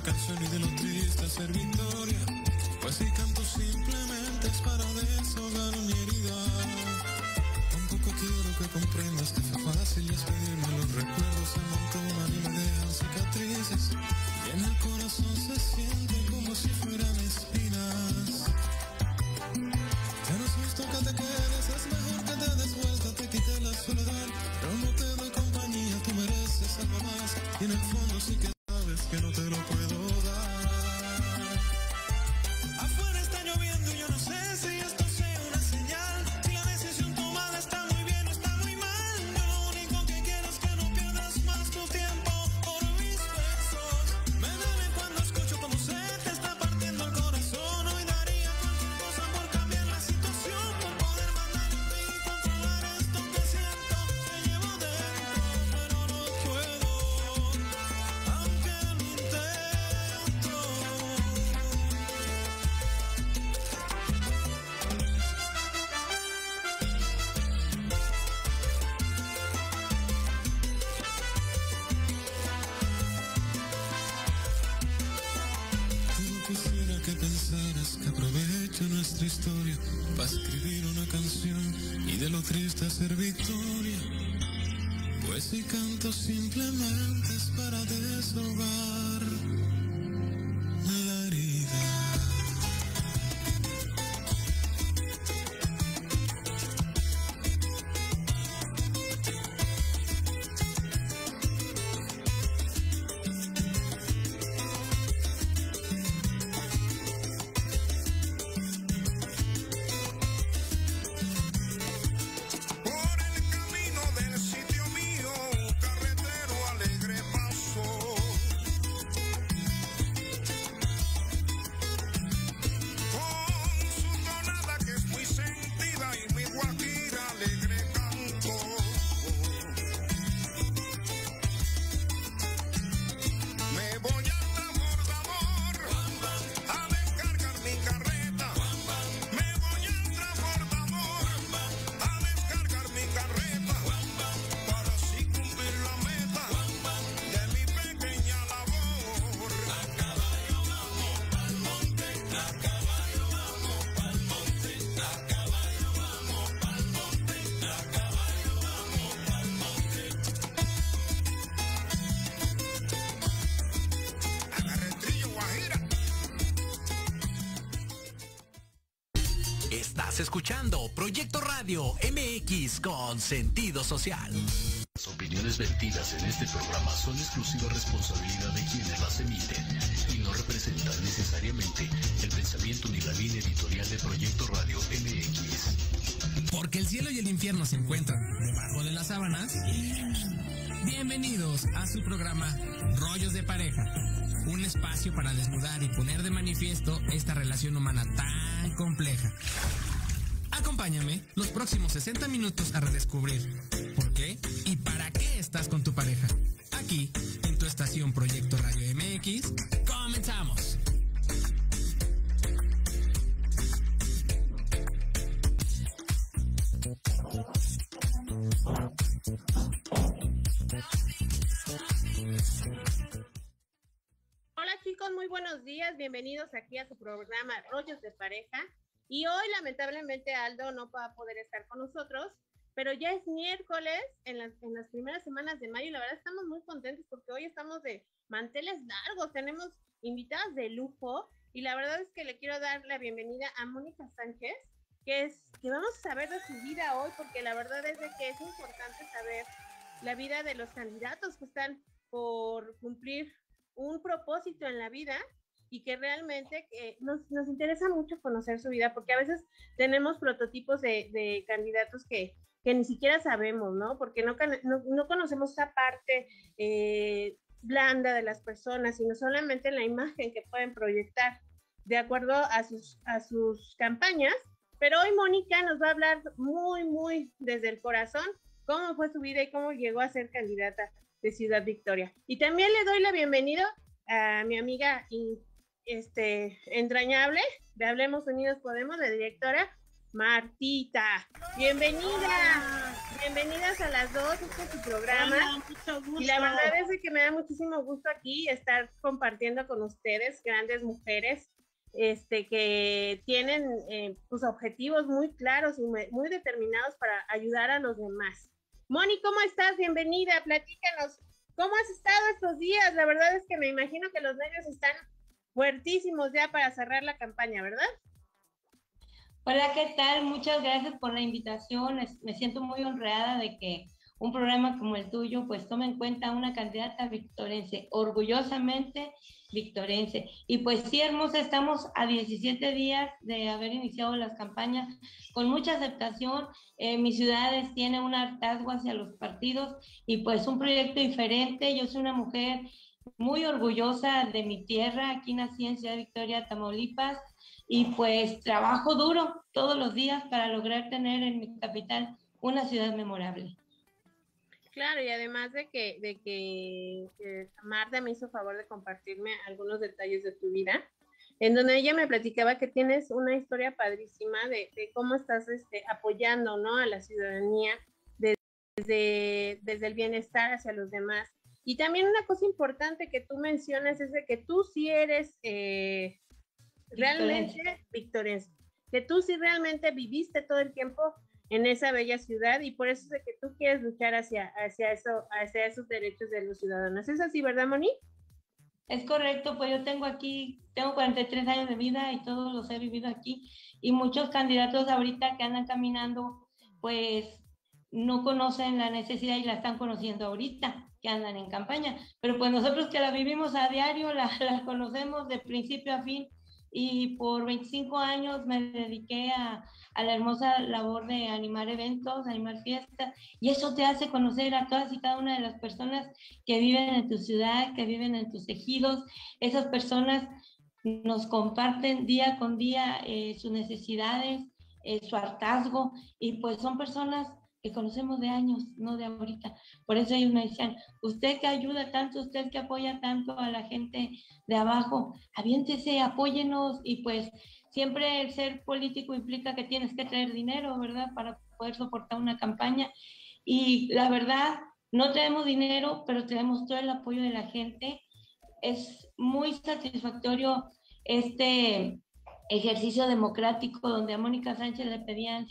canción y de lo triste hacer victoria. Pues si canto simplemente es para desahogar mi herida. Tampoco quiero que comprendas que fue fácil despedirme. Los recuerdos se amontonan y me dejan cicatrices. Y en el corazón se siente como si fueran espinas. Ya no es justo que te quedes, es mejor que te des vuelta. Te quité la soledad, pero no te doy compañía. Tú mereces algo más y en el fondo sí que sabes que no te lo puedo dar. Afuera está lloviendo y yo no sé si esto sea una señal. Si la decisión tomada está muy bien o está muy mal. Yo lo único que quiero es que no pierdas más tu tiempo por mis besos. Me duele cuando escucho cómo se te está partiendo el corazón. Hoy daría cualquier cosa por cambiar la situación, por poder mandar en mí y controlar esto que siento. Te llevo dentro, pero no puedo, aunque lo intento. Yo quisiera que pensaras que aprovecho nuestra historia para escribir una canción y de lo triste hacer victoria. Pues si canto simplemente es para desahogar la herida. Por el camino del sitio mío, carretero alegre paso. Con su tonada que es muy sentida y muy guajira, alegre canto. Me voy a Transbordador a descargar mi carreta. Me voy a Transbordador a descargar mi carreta para así cumplir la meta de mi pequeña labor. A caballo vamos pa'l monte, a caballo vamos pa'l monte, a caballo vamos pa'l monte, a caballo vamos pa'l monte. Agarre el trillo, guajira. Estás escuchando Proyecto Radio MX con sentido social. Las opiniones vertidas en este programa son exclusiva responsabilidad de quienes las emiten y no representan necesariamente el pensamiento ni la línea editorial de Proyecto Radio MX. Porque el cielo y el infierno se encuentran debajo de las sábanas. Bienvenidos a su programa Rollos de Pareja, un espacio para desnudar y poner de manifiesto esta relación humana tan compleja. Acompáñame los próximos 60 minutos a redescubrir por qué y para qué estás con tu pareja. Aquí, en tu estación Proyecto Radio MX, comenzamos. Hola chicos, muy buenos días, bienvenidos aquí a su programa Rollos de Pareja. Y hoy lamentablemente Aldo no va a poder estar con nosotros, pero ya es miércoles en las primeras semanas de mayo y la verdad estamos muy contentos porque hoy estamos de manteles largos, tenemos invitadas de lujo y la verdad es que le quiero dar la bienvenida a Mónica Sánchez, que vamos a saber de su vida hoy porque la verdad es de que es importante saber la vida de los candidatos que están por cumplir un propósito en la vida y que realmente nos interesa mucho conocer su vida, porque a veces tenemos prototipos de candidatos que ni siquiera sabemos, ¿no? Porque no conocemos esa parte blanda de las personas, sino solamente la imagen que pueden proyectar de acuerdo a sus campañas. Pero hoy Mónica nos va a hablar muy desde el corazón cómo fue su vida y cómo llegó a ser candidata de Ciudad Victoria. Y también le doy la bienvenida a mi amiga entrañable de Hablemos Unidos Podemos, la directora Martita. Bienvenida. Bienvenidas a las dos, este es su programa. Hola, mucho gusto. Y la verdad es que me da muchísimo gusto aquí estar compartiendo con ustedes, grandes mujeres, que tienen pues objetivos muy claros y muy determinados para ayudar a los demás. Moni, ¿cómo estás? Bienvenida, platícanos. ¿Cómo has estado estos días? La verdad es que me imagino que los nervios están fuertísimos ya para cerrar la campaña, ¿verdad? Hola, ¿qué tal? Muchas gracias por la invitación. Me siento muy honrada de que un programa como el tuyo pues tome en cuenta a una candidata victorense, orgullosamente victorense. Y pues sí, hermosa, estamos a 17 días de haber iniciado las campañas con mucha aceptación. Mi ciudad tiene un hartazgo hacia los partidos y pues un proyecto diferente. Yo soy una mujer muy orgullosa de mi tierra, aquí nací en Ciudad Victoria, Tamaulipas, y pues trabajo duro todos los días para lograr tener en mi capital una ciudad memorable. Claro, y además de que Marta me hizo favor de compartirme algunos detalles de tu vida, en donde ella me platicaba que tienes una historia padrísima de cómo estás apoyando, ¿no?, a la ciudadanía desde el bienestar hacia los demás. Y también una cosa importante que tú mencionas es de que tú sí eres realmente victorense, que tú sí realmente viviste todo el tiempo en esa bella ciudad y por eso es de que tú quieres luchar hacia esos derechos de los ciudadanos. ¿Es así, verdad, Moni? Es correcto, pues yo tengo 43 años de vida y todos los he vivido aquí, y muchos candidatos ahorita que andan caminando pues no conocen la necesidad y la están conociendo ahorita que andan en campaña, pero pues nosotros que la vivimos a diario, la conocemos de principio a fin, y por 25 años me dediqué a la hermosa labor de animar eventos, animar fiestas, y eso te hace conocer a todas y cada una de las personas que viven en tu ciudad, que viven en tus ejidos. Esas personas nos comparten día con día sus necesidades, su hartazgo, y pues son personas que conocemos de años, no de ahorita. Por eso ellos me decían, usted que ayuda tanto, usted que apoya tanto a la gente de abajo, aviéntese, apóyenos. Y pues siempre el ser político implica que tienes que traer dinero, ¿verdad?, para poder soportar una campaña. Y la verdad, no tenemos dinero, pero tenemos todo el apoyo de la gente. Es muy satisfactorio este ejercicio democrático donde a Mónica Sánchez le pedían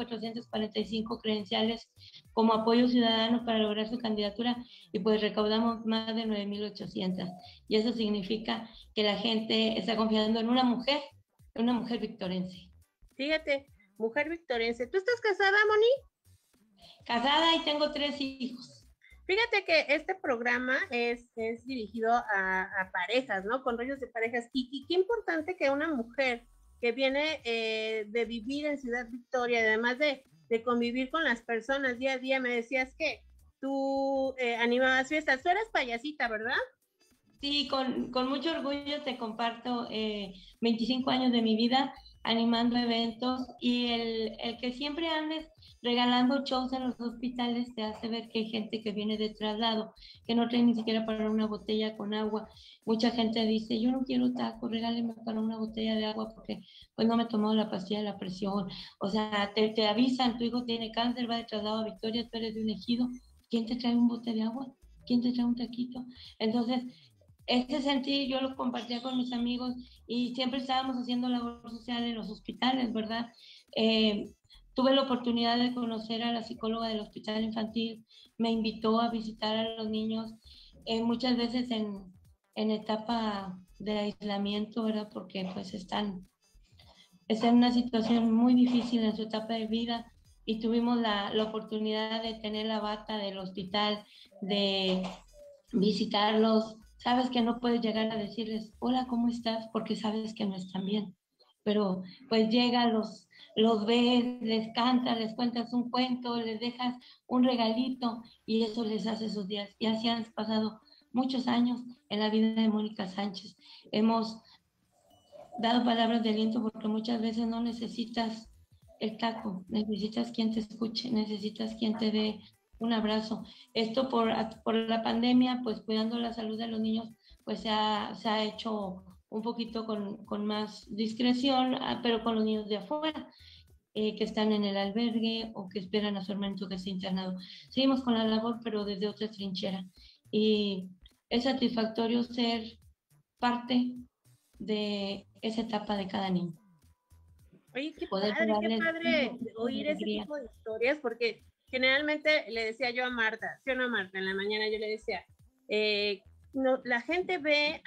7,445 credenciales como apoyo ciudadano para lograr su candidatura, y pues recaudamos más de 9,800. Y eso significa que la gente está confiando en una mujer victorense. Fíjate, mujer victorense. ¿Tú estás casada, Moni? Casada y tengo 3 hijos. Fíjate que este programa es dirigido a parejas, ¿no? Con rollos de parejas. Y qué importante que una mujer que viene de vivir en Ciudad Victoria, además de convivir con las personas día a día, me decías que tú animabas fiestas. Tú eras payasita, ¿verdad? Sí, con mucho orgullo te comparto 25 años de mi vida animando eventos, y el que siempre andes regalando shows en los hospitales te hace ver que hay gente que viene de traslado, que no trae ni siquiera para una botella con agua. Mucha gente dice, yo no quiero taco, regáleme para una botella de agua porque pues no me he tomado la pastilla de la presión. O sea, te avisan, tu hijo tiene cáncer, va de traslado a Victoria, tú eres de un ejido, ¿quién te trae un bote de agua? ¿Quién te trae un taquito? Entonces, ese sentir yo lo compartía con mis amigos, y siempre estábamos haciendo labor social en los hospitales, ¿verdad? Tuve la oportunidad de conocer a la psicóloga del hospital infantil, me invitó a visitar a los niños, muchas veces en etapa de aislamiento, ¿verdad? Porque pues están en una situación muy difícil en su etapa de vida, y tuvimos la oportunidad de tener la bata del hospital, de visitarlos. Sabes que no puedes llegar a decirles, hola, ¿cómo estás?, porque sabes que no están bien. Pero pues llega, los ves, les cantas, les cuentas un cuento, les dejas un regalito, y eso les hace sus días. Y así han pasado muchos años en la vida de Mónica Sánchez. Hemos dado palabras de aliento porque muchas veces no necesitas el taco, necesitas quien te escuche, necesitas quien te dé un abrazo. Esto por la pandemia, pues cuidando la salud de los niños, pues se ha hecho un poquito con más discreción, pero con los niños de afuera. que están en el albergue o que esperan a su hermanito que esté internado. Seguimos con la labor, pero desde otra trinchera. Y es satisfactorio ser parte de esa etapa de cada niño. Oye, qué Poder padre oír ese tipo de historias, porque generalmente le decía yo a Marta, ¿sí o no, Marta? En la mañana yo le decía, no, la gente ve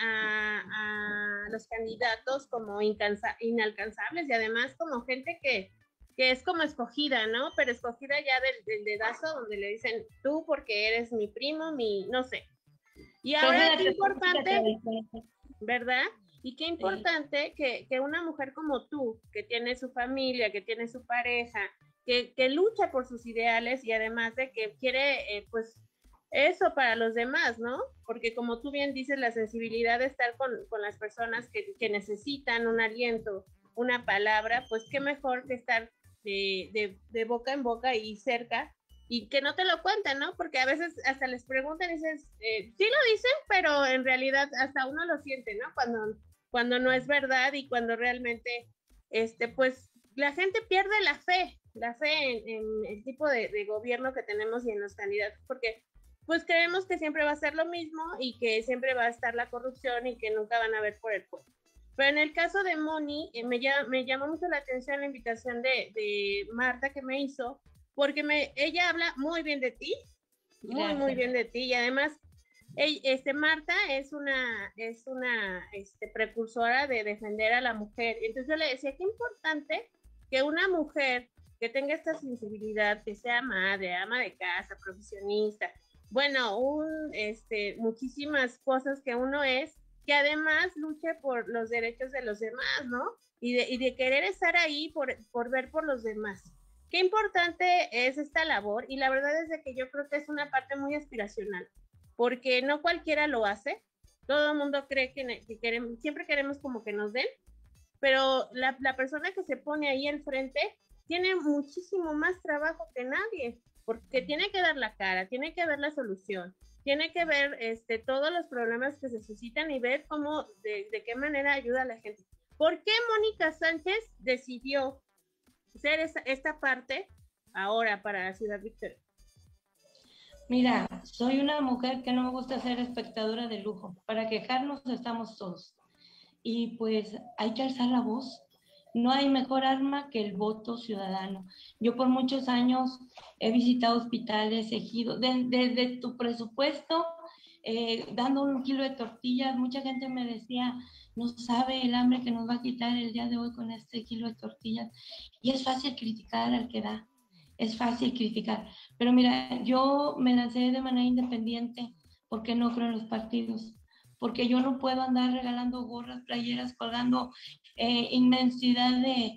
a los candidatos como inalcanzables y además como gente que es como escogida, ¿no? Pero escogida ya del dedazo, donde le dicen, tú porque eres mi primo, no sé. Y ahora qué importante, ¿verdad? Y qué importante que una mujer como tú, que tiene su familia, que tiene su pareja, que lucha por sus ideales y además de que quiere, pues, eso para los demás, ¿no? Porque como tú bien dices, la sensibilidad de estar con las personas que necesitan un aliento, una palabra, pues qué mejor que estar de boca en boca y cerca y que no te lo cuenten, ¿no? Porque a veces hasta les preguntan y dices, sí lo dicen, pero en realidad hasta uno lo siente, ¿no? Cuando no es verdad y cuando realmente, pues la gente pierde la fe en el tipo de gobierno que tenemos y en los candidatos, porque pues creemos que siempre va a ser lo mismo y que siempre va a estar la corrupción y que nunca van a ver por el pueblo. Pero en el caso de Moni, me llamó mucho la atención la invitación de Marta que me hizo, porque ella habla muy bien de ti, muy bien de ti, y además Marta es una precursora de defender a la mujer. Entonces yo le decía, qué importante que una mujer que tenga esta sensibilidad, que sea madre, ama de casa, profesionista, bueno, muchísimas cosas que uno es, que además luche por los derechos de los demás, ¿no? Y de querer estar ahí por ver por los demás. Qué importante es esta labor, y la verdad es de que yo creo que es una parte muy aspiracional, porque no cualquiera lo hace. Todo el mundo cree que queremos, siempre queremos como que nos den, pero la persona que se pone ahí al frente tiene muchísimo más trabajo que nadie, porque tiene que dar la cara, tiene que ver la solución, tiene que ver todos los problemas que se suscitan y ver cómo, de qué manera ayuda a la gente. ¿Por qué Mónica Sánchez decidió ser esta parte ahora para la Ciudad Victoria? Mira, soy una mujer que no me gusta ser espectadora de lujo. Para quejarnos estamos todos. Y pues hay que alzar la voz. No hay mejor arma que el voto ciudadano. Yo por muchos años he visitado hospitales, ejidos, desde tu presupuesto, dando 1 kilo de tortillas. Mucha gente me decía, no sabe el hambre que nos va a quitar el día de hoy con este kilo de tortillas. Y es fácil criticar al que da. Es fácil criticar. Pero mira, yo me lancé de manera independiente porque no creo en los partidos. Porque yo no puedo andar regalando gorras, playeras, colgando inmensidad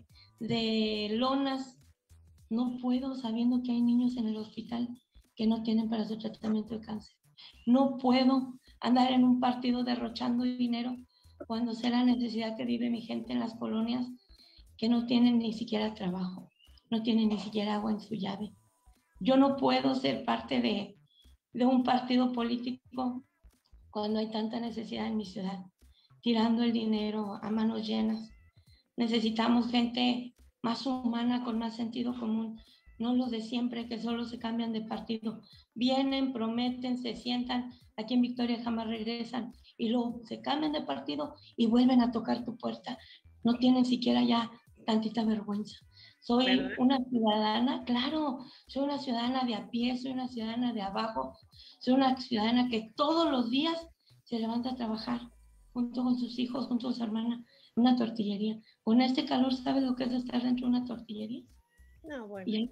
de lonas. No puedo, sabiendo que hay niños en el hospital que no tienen para su tratamiento de cáncer. No puedo andar en un partido derrochando dinero cuando sé la necesidad que vive mi gente en las colonias, que no tienen ni siquiera trabajo, no tienen ni siquiera agua en su llave. Yo no puedo ser parte de un partido político cuando hay tanta necesidad en mi ciudad, tirando el dinero a manos llenas. Necesitamos gente más humana, con más sentido común, no los de siempre que solo se cambian de partido. Vienen, prometen, se sientan, aquí en Victoria jamás regresan, y luego se cambian de partido y vuelven a tocar tu puerta. No tienen siquiera ya tantita vergüenza. Soy una ciudadana, claro, soy una ciudadana de a pie, soy una ciudadana de abajo, soy una ciudadana que todos los días se levanta a trabajar junto con sus hijos, junto con su hermana, en una tortillería. Con este calor, ¿sabes lo que es estar dentro de una tortillería? No, bueno. Y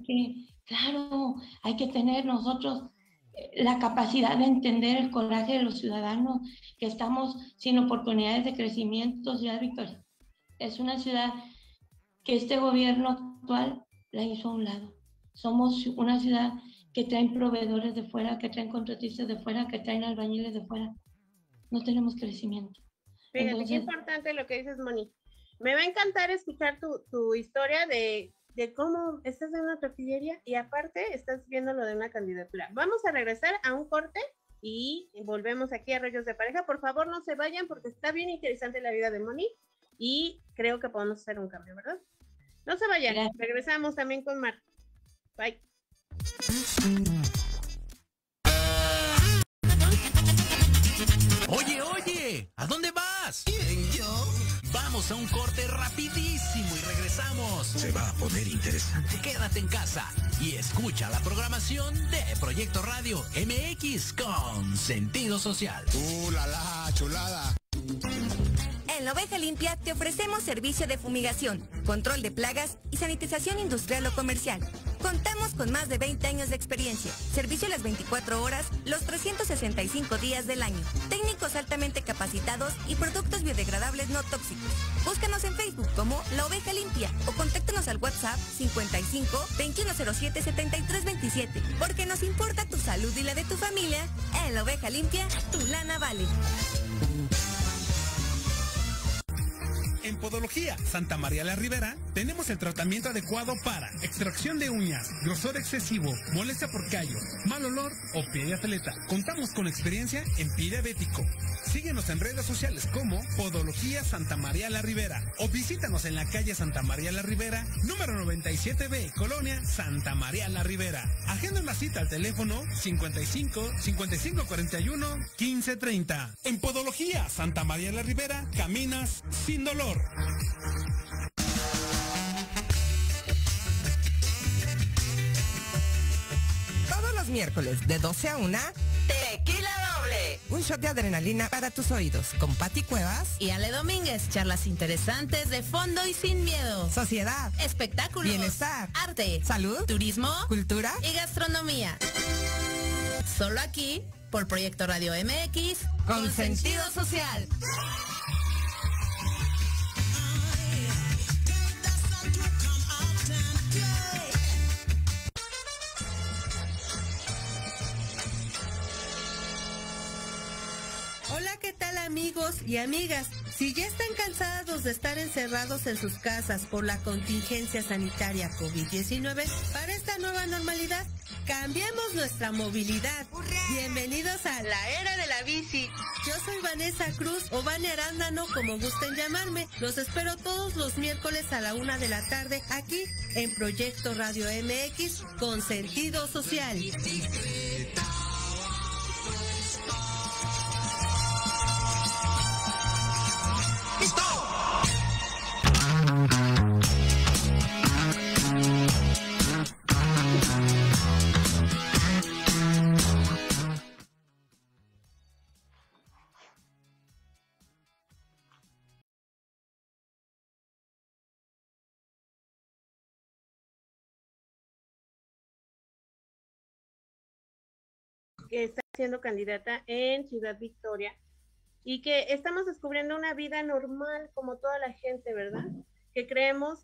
hay que tener nosotros la capacidad de entender el coraje de los ciudadanos que estamos sin oportunidades de crecimiento. Ciudad Victoria es una ciudad que este gobierno actual la hizo a un lado. Somos una ciudad que traen proveedores de fuera, que traen contratistas de fuera, que traen albañiles de fuera. No tenemos crecimiento. Fíjate, entonces, qué importante lo que dices, Moni. Me va a encantar escuchar tu historia de cómo estás en una tortillería y aparte estás viendo lo de una candidatura. Vamos a regresar a un corte y volvemos aquí a Rollos de Pareja. Por favor, no se vayan porque está bien interesante la vida de Moni y creo que podemos hacer un cambio, ¿verdad? No se vayan, Gracias. regresamos también con Mar. Bye. Oye, ¿a dónde vas? ¿Quién, yo? Vamos a un corte rapidísimo y regresamos. Se va a poner interesante. Quédate en casa y escucha la programación de Proyecto Radio MX con sentido social. La chulada. En La Oveja Limpia te ofrecemos servicio de fumigación, control de plagas y sanitización industrial o comercial. Contamos con más de 20 años de experiencia, servicio las 24 horas, los 365 días del año, técnicos altamente capacitados y productos biodegradables no tóxicos. Búscanos en Facebook como La Oveja Limpia o contáctanos al WhatsApp 55 2107 7327, porque nos importa tu salud y la de tu familia. En La Oveja Limpia, tu lana vale. En Podología Santa María la Ribera tenemos el tratamiento adecuado para extracción de uñas, grosor excesivo, molestia por callo, mal olor o pie de atleta. Contamos con experiencia en pie diabético. Síguenos en redes sociales como Podología Santa María la Ribera o visítanos en la calle Santa María la Ribera, número 97B, Colonia Santa María la Ribera. Agenda una cita al teléfono 55 55 41 15 30. En Podología Santa María la Ribera caminas sin dolor. Todos los miércoles de 12 a 1, Tequila Doble. un shot de adrenalina para tus oídos con Pati Cuevas y Ale Domínguez, charlas interesantes de fondo y sin miedo. Sociedad, Espectáculos, bienestar, arte, salud, turismo, cultura y gastronomía. Solo aquí, por Proyecto Radio MX, con sentido social. Hola, ¿qué tal amigos y amigas? Si ya están cansados de estar encerrados en sus casas por la contingencia sanitaria COVID-19, para esta nueva normalidad, cambiemos nuestra movilidad. Bienvenidos a la era de la bici. Yo soy Vanessa Cruz o Vane Arándano, como gusten llamarme. Los espero todos los miércoles a la 1 de la tarde aquí en Proyecto Radio MX con sentido social. Que está siendo candidata en Ciudad Victoria y que estamos descubriendo una vida normal como toda la gente, ¿verdad? Que creemos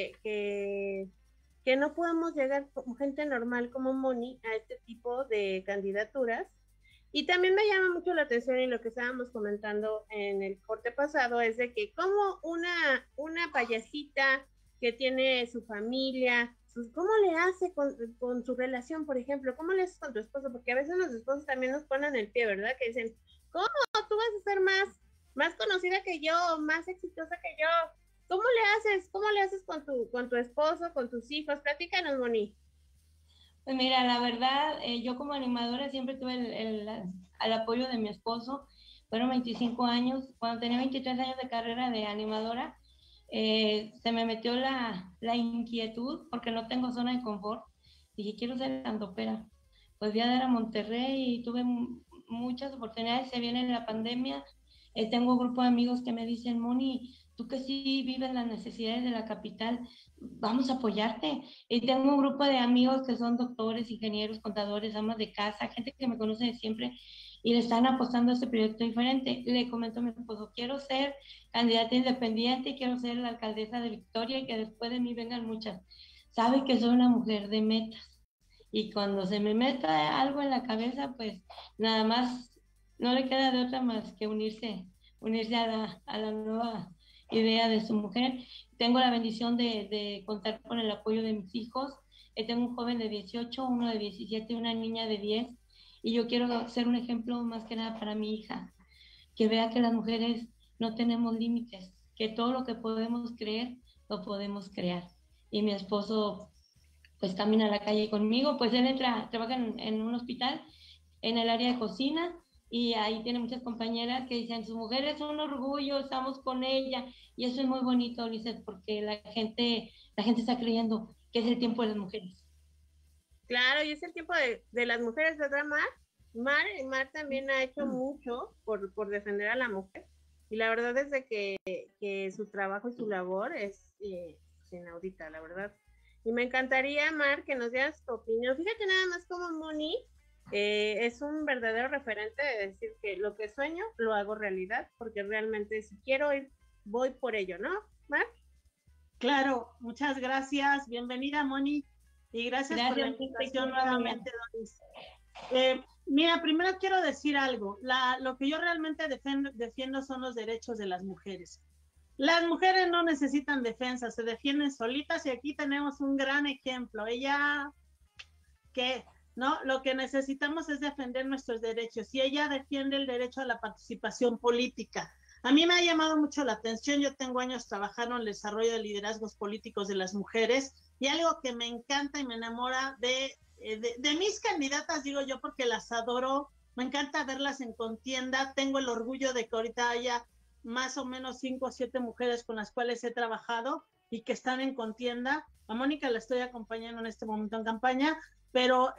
que no podemos llegar como gente normal como Moni a este tipo de candidaturas. Y también me llama mucho la atención, y lo que estábamos comentando en el corte pasado es de que como una payasita que tiene su familia, ¿cómo le hace con su relación, por ejemplo? ¿Cómo le haces con tu esposo? Porque a veces los esposos también nos ponen el pie, ¿verdad? Que dicen, ¿cómo tú vas a ser más conocida que yo, más exitosa que yo? ¿Cómo le haces? ¿Cómo le haces con tu esposo, con tus hijos? Platícanos, Moni. Pues mira, la verdad, yo como animadora siempre tuve el apoyo de mi esposo. Fueron 25 años. Cuando tenía 23 años de carrera de animadora, se me metió la inquietud porque no tengo zona de confort. Dije, quiero ser cantopera. Pues fui a dar a Monterrey y tuve muchas oportunidades. Se viene la pandemia. Tengo un grupo de amigos que me dicen, Moni, tú que sí vives las necesidades de la capital, vamos a apoyarte. Y tengo un grupo de amigos que son doctores, ingenieros, contadores, amas de casa, gente que me conoce de siempre y le están apostando a este proyecto diferente. Le comento a mi esposo, quiero ser candidata independiente y quiero ser la alcaldesa de Victoria y que después de mí vengan muchas. Sabe que soy una mujer de metas y cuando se me meta algo en la cabeza, pues nada más no le queda de otra más que unirse a la nueva idea de su mujer. Tengo la bendición de contar con el apoyo de mis hijos. Tengo un joven de 18, uno de 17 y una niña de 10. Y yo quiero ser un ejemplo más que nada para mi hija, que vea que las mujeres no tenemos límites, que todo lo que podemos creer, lo podemos crear. y mi esposo pues camina a la calle conmigo. Pues él trabaja en un hospital en el área de cocina, y ahí tiene muchas compañeras que dicen, su mujer es un orgullo, estamos con ella, y eso es muy bonito, Lizeth, porque la gente está creyendo que es el tiempo de las mujeres. Claro, y es el tiempo de las mujeres, ¿verdad, Mar? Mar también ha hecho mucho por defender a la mujer, y la verdad es de que su trabajo y su labor es inaudita, la verdad. Y me encantaría, Mar, que nos dieras tu opinión. Fíjate nada más como Moni es un verdadero referente de decir que lo que sueño lo hago realidad, porque realmente si quiero ir, voy por ello, ¿no, Mar? Claro, muchas gracias. Bienvenida, Moni, y gracias por la invitación nuevamente, Doris. Mira, primero quiero decir algo. Lo que yo realmente defiendo son los derechos de las mujeres. Las mujeres no necesitan defensa, se defienden solitas, y aquí tenemos un gran ejemplo. Ella, ¿no? Lo que necesitamos es defender nuestros derechos, y ella defiende el derecho a la participación política. A mí me ha llamado mucho la atención, yo tengo años trabajando en el desarrollo de liderazgos políticos de las mujeres, y algo que me encanta y me enamora de mis candidatas, digo yo, porque las adoro, me encanta verlas en contienda, tengo el orgullo de que ahorita haya más o menos 5 o 7 mujeres con las cuales he trabajado y que están en contienda. A Mónica la estoy acompañando en este momento en campaña, pero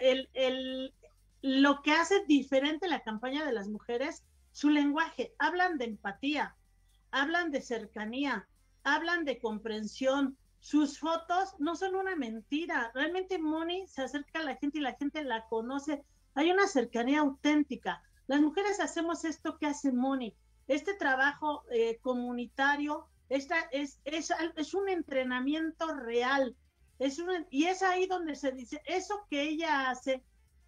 lo que hace diferente la campaña de las mujeres, su lenguaje, hablan de empatía, hablan de cercanía, hablan de comprensión. Sus fotos no son una mentira, realmente Moni se acerca a la gente y la gente la conoce, hay una cercanía auténtica. Las mujeres hacemos esto que hace Moni, este trabajo comunitario, es un entrenamiento real, y es ahí donde se dice, eso que ella hace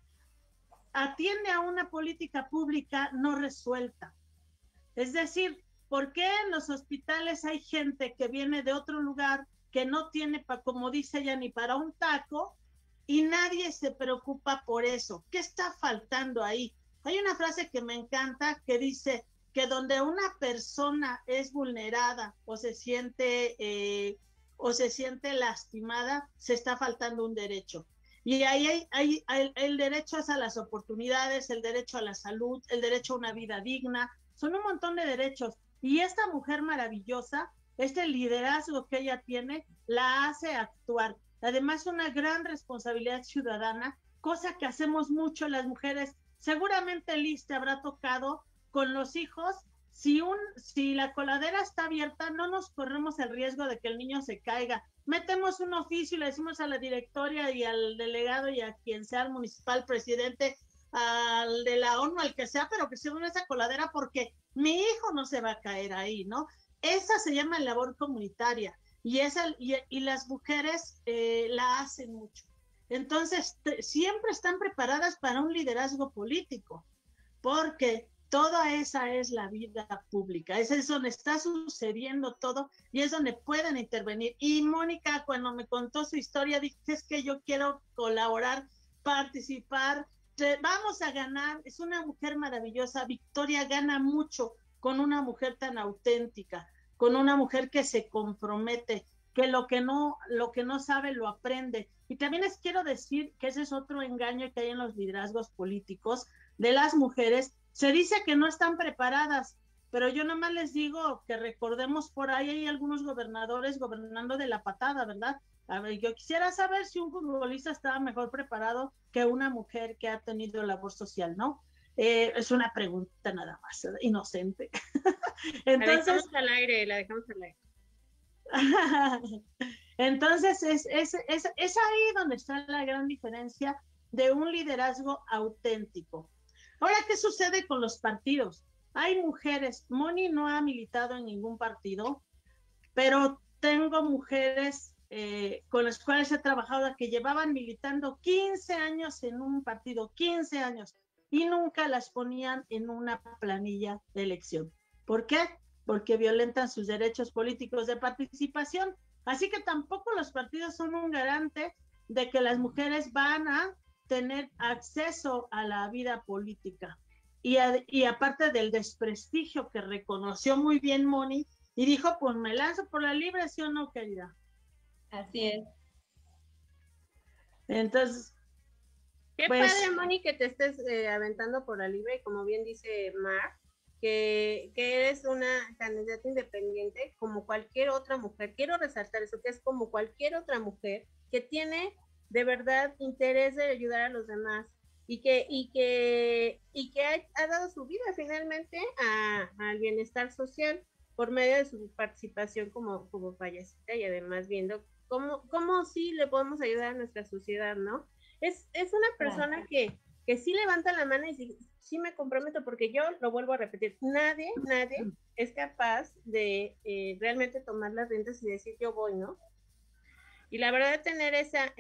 atiende a una política pública no resuelta. Es decir, ¿por qué en los hospitales hay gente que viene de otro lugar que no tiene, como dice ella, ni para un taco, y nadie se preocupa por eso? ¿Qué está faltando ahí? Hay una frase que me encanta que dice que donde una persona es vulnerada o se siente lastimada, se está faltando un derecho. Y ahí el derecho es a las oportunidades, el derecho a la salud, el derecho a una vida digna, son un montón de derechos. Y esta mujer maravillosa, este liderazgo que ella tiene, la hace actuar. Además, una gran responsabilidad ciudadana, cosa que hacemos mucho las mujeres. Seguramente, Liz, te habrá tocado con los hijos. Si la coladera está abierta, no nos corremos el riesgo de que el niño se caiga. Metemos un oficio y le decimos a la directoria y al delegado y a quien sea, al municipal, presidente, al de la ONU, al que sea, pero que se une esa coladera porque mi hijo no se va a caer ahí, ¿no? Esa se llama labor comunitaria, y las mujeres la hacen mucho. Entonces, siempre están preparadas para un liderazgo político, porque toda esa es la vida pública, es donde está sucediendo todo y es donde pueden intervenir. Y Mónica, cuando me contó su historia, dije, es que yo quiero colaborar, participar, vamos a ganar. Es una mujer maravillosa. Victoria gana mucho con una mujer tan auténtica, con una mujer que se compromete, que lo que no sabe lo aprende. Y también les quiero decir que ese es otro engaño que hay en los liderazgos políticos de las mujeres. Se dice que no están preparadas, pero yo nomás les digo que recordemos, por ahí hay algunos gobernadores gobernando de la patada, ¿verdad? A ver, yo quisiera saber si un futbolista estaba mejor preparado que una mujer que ha tenido labor social, ¿no? Es una pregunta nada más, ¿verdad? Inocente. Entonces, la dejamos al aire. Entonces, es ahí donde está la gran diferencia de un liderazgo auténtico. Ahora, ¿qué sucede con los partidos? Hay mujeres, Moni no ha militado en ningún partido, pero tengo mujeres con las cuales he trabajado que llevaban militando 15 años en un partido, 15 años, y nunca las ponían en una planilla de elección. ¿Por qué? Porque violentan sus derechos políticos de participación. Así que tampoco los partidos son un garante de que las mujeres van a tener acceso a la vida política. Y aparte del desprestigio que reconoció muy bien Moni, y dijo, pues me lanzo por la libre, ¿sí o no, querida? Así es. Entonces, qué pues, padre, Moni, que te estés aventando por la libre, y como bien dice Mar, que eres una candidata independiente como cualquier otra mujer. Quiero resaltar eso, que es como cualquier otra mujer que tiene de verdad interés de ayudar a los demás y que ha dado su vida finalmente al bienestar social por medio de su participación como payasita, y además viendo cómo sí le podemos ayudar a nuestra sociedad, ¿no? Es una persona que sí levanta la mano y sí me comprometo, porque yo lo vuelvo a repetir, nadie es capaz de realmente tomar las riendas y decir yo voy, ¿no? Y la verdad, tener esa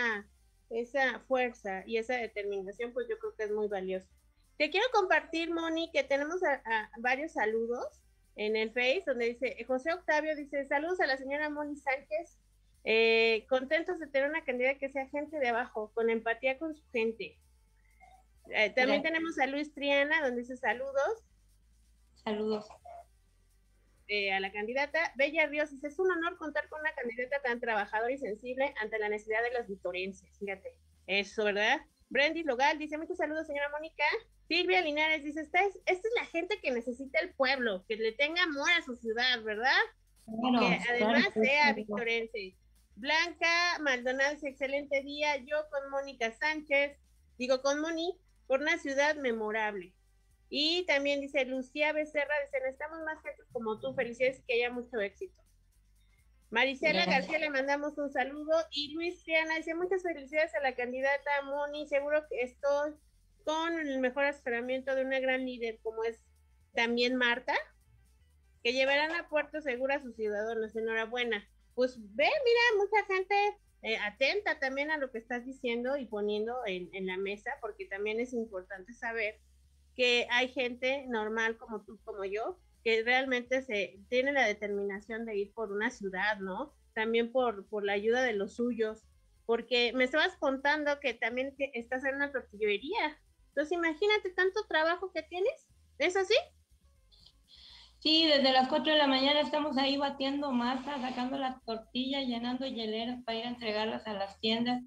fuerza y esa determinación, pues yo creo que es muy valioso. Te quiero compartir, Moni, que tenemos a varios saludos en el Face, donde dice, José Octavio dice, saludos a la señora Moni Sánchez, contentos de tener una candidata que sea gente de abajo, con empatía con su gente. También tenemos a Luis Triana, donde dice saludos. Saludos. A la candidata. Bella Ríos dice, es un honor contar con una candidata tan trabajadora y sensible ante la necesidad de los vitorenses. Fíjate, eso, ¿verdad? Brendis Logal dice, muchos saludos, señora Mónica. Silvia Linares dice, esta es la gente que necesita el pueblo, que le tenga amor a su ciudad, ¿verdad? Claro, que además sea vitorense. Blanca Maldonado dice, excelente día, yo con Mónica Sánchez, con Moni, por una ciudad memorable. Y también dice Lucía Becerra, dice, necesitamos más gente como tú, felicidades y que haya mucho éxito. Marisela García, le mandamos un saludo. Y Luis Triana dice, muchas felicidades a la candidata Moni, seguro que estoy con el mejor asesoramiento de una gran líder como es también Marta, que llevarán a puerto seguro a sus ciudadanos. Enhorabuena. Pues ve, mira, mucha gente atenta también a lo que estás diciendo y poniendo en la mesa, porque también es importante saber que hay gente normal como tú, como yo, que realmente tiene la determinación de ir por una ciudad, ¿no? También por la ayuda de los suyos, porque me estabas contando que también estás en una tortillería. Entonces imagínate tanto trabajo que tienes, ¿es así? Sí, desde las 4 de la mañana estamos ahí batiendo masa, sacando las tortillas, llenando hieleras para ir a entregarlas a las tiendas.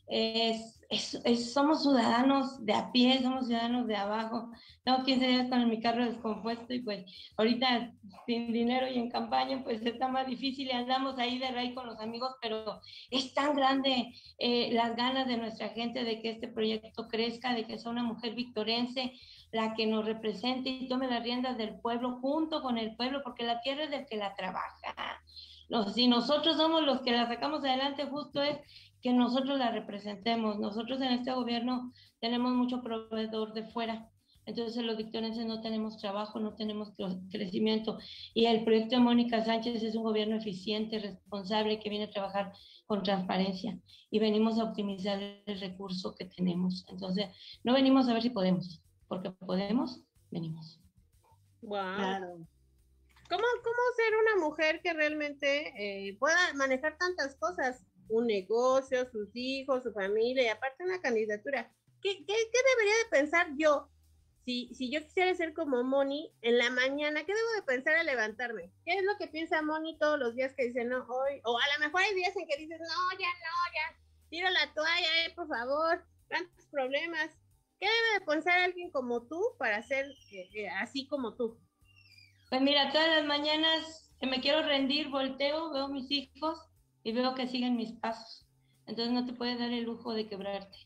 Somos ciudadanos de a pie, somos ciudadanos de abajo. Tengo 15 días con mi carro descompuesto y pues ahorita sin dinero y en campaña pues está más difícil y andamos ahí de raíz con los amigos, pero es tan grande las ganas de nuestra gente de que este proyecto crezca, de que sea una mujer victorense la que nos represente y tome las riendas del pueblo junto con el pueblo, porque la tierra es del que la trabaja. Si nosotros somos los que la sacamos adelante, justo es que nosotros la representemos. Nosotros en este gobierno tenemos mucho proveedor de fuera, entonces los victorenses no tenemos trabajo, no tenemos crecimiento, y el proyecto de Mónica Sánchez es un gobierno eficiente, responsable, que viene a trabajar con transparencia y venimos a optimizar el recurso que tenemos. Entonces no venimos a ver si podemos, porque podemos, venimos. Wow. Claro. ¿Cómo ser una mujer que realmente pueda manejar tantas cosas? Un negocio, sus hijos, su familia y aparte una candidatura. ¿Qué debería de pensar yo? Si yo quisiera ser como Moni en la mañana, ¿qué debo de pensar al levantarme? ¿Qué es lo que piensa Moni todos los días que dice no hoy? O a lo mejor hay días en que dices no, ya, tiro la toalla, por favor, tantos problemas. ¿Qué debe de pensar alguien como tú para ser así como tú? Pues mira, todas las mañanas que me quiero rendir, volteo, veo a mis hijos y veo que siguen mis pasos. Entonces no te puedes dar el lujo de quebrarte.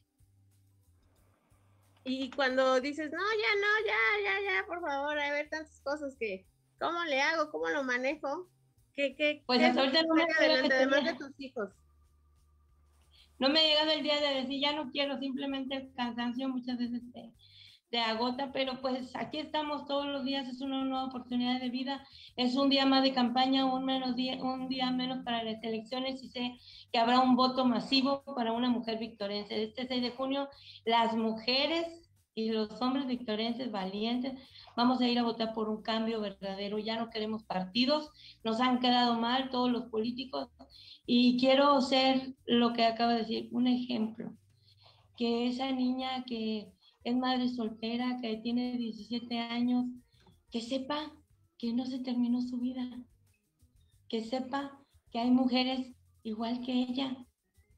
Y cuando dices, no, ya, por favor, a ver tantas cosas que, ¿cómo le hago? ¿Cómo lo manejo? Pues hasta ahorita no me adelante, además de tus hijos. No me ha llegado el día de decir, ya no quiero, simplemente el cansancio muchas veces te agota, pero pues aquí estamos todos los días, es una nueva oportunidad de vida, es un día más de campaña, un día menos para las elecciones, y sé que habrá un voto masivo para una mujer victorense. Este 6 de junio, las mujeres y los hombres victorenses valientes vamos a ir a votar por un cambio verdadero. Ya no queremos partidos, nos han quedado mal todos los políticos, y quiero ser lo que acabo de decir, un ejemplo, que esa niña que es madre soltera, que tiene 17 años, que sepa que no se terminó su vida, que sepa que hay mujeres igual que ella,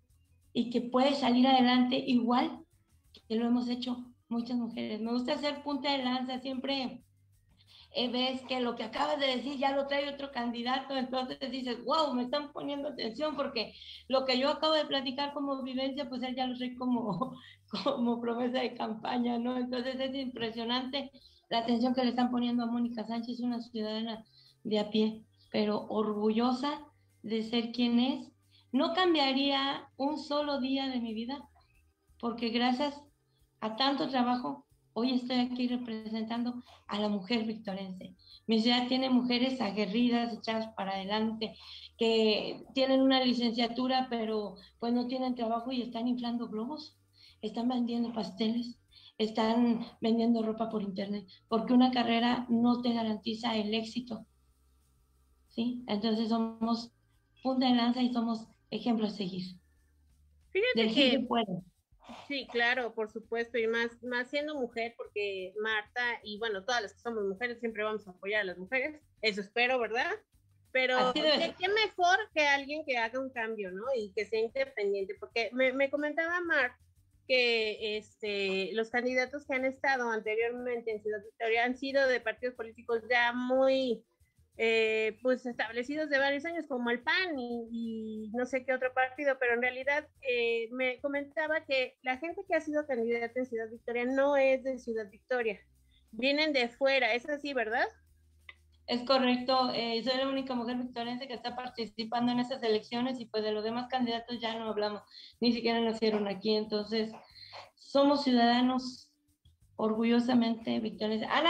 y que puede salir adelante igual que lo hemos hecho muchas mujeres. Me gusta hacer punta de lanza, siempre ves que lo que acabas de decir ya lo trae otro candidato, entonces dices, wow, me están poniendo atención porque lo que yo acabo de platicar como vivencia, pues él ya lo trae como promesa de campaña, ¿no? Entonces es impresionante la atención que le están poniendo a Mónica Sánchez, una ciudadana de a pie, pero orgullosa de ser quien es. No cambiaría un solo día de mi vida, porque gracias a tanto trabajo, hoy estoy aquí representando a la mujer victorense. Mi ciudad tiene mujeres aguerridas, echadas para adelante, que tienen una licenciatura, pero pues no tienen trabajo y están inflando globos, están vendiendo pasteles, están vendiendo ropa por internet, porque una carrera no te garantiza el éxito, ¿sí? Entonces somos punta de lanza y somos ejemplo a seguir. Fíjate que sí, claro, por supuesto, y más siendo mujer, porque Marta y bueno, todas las que somos mujeres siempre vamos a apoyar a las mujeres, eso espero, ¿verdad? Pero qué mejor que alguien que haga un cambio, ¿no? Y que sea independiente, porque me comentaba Marta que los candidatos que han estado anteriormente en Ciudad Victoria han sido de partidos políticos ya muy pues establecidos de varios años, como el PAN y no sé qué otro partido, pero en realidad me comentaba que la gente que ha sido candidata en Ciudad Victoria no es de Ciudad Victoria, vienen de fuera, ¿es así, verdad? Es correcto, soy la única mujer victorense que está participando en estas elecciones y pues de los demás candidatos ya no hablamos, ni siquiera nacieron aquí, entonces somos ciudadanos orgullosamente victorenses. Han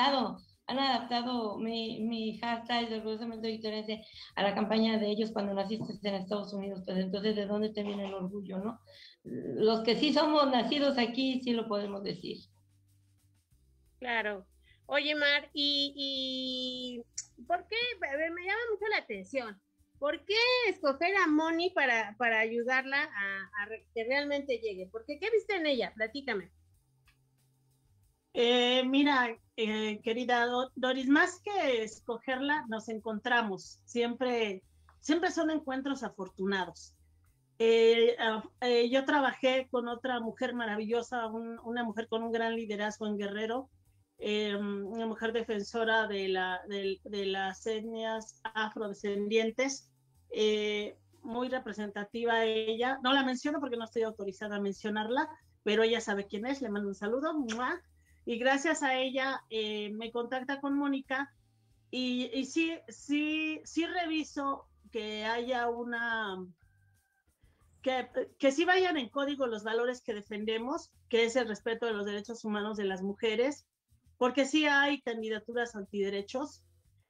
adaptado mi hashtag de orgullosamente victorense a la campaña de ellos cuando naciste en Estados Unidos, pues entonces ¿de dónde te viene el orgullo, no? Los que sí somos nacidos aquí sí lo podemos decir. Claro. Oye, Mar, ¿y por qué? A ver, me llama mucho la atención. ¿Por qué escoger a Moni para ayudarla a que realmente llegue? Porque ¿qué viste en ella? Platícame. Mira, querida Doris, más que escogerla, nos encontramos. Siempre son encuentros afortunados. Yo trabajé con otra mujer maravillosa, una mujer con un gran liderazgo en Guerrero, una mujer defensora de las etnias afrodescendientes, muy representativa ella. No la menciono porque no estoy autorizada a mencionarla, pero ella sabe quién es, le mando un saludo. ¡Mua! Y gracias a ella me contacta con Mónica y sí reviso que haya que sí vayan en código los valores que defendemos, que es el respeto de los derechos humanos de las mujeres, porque sí hay candidaturas antiderechos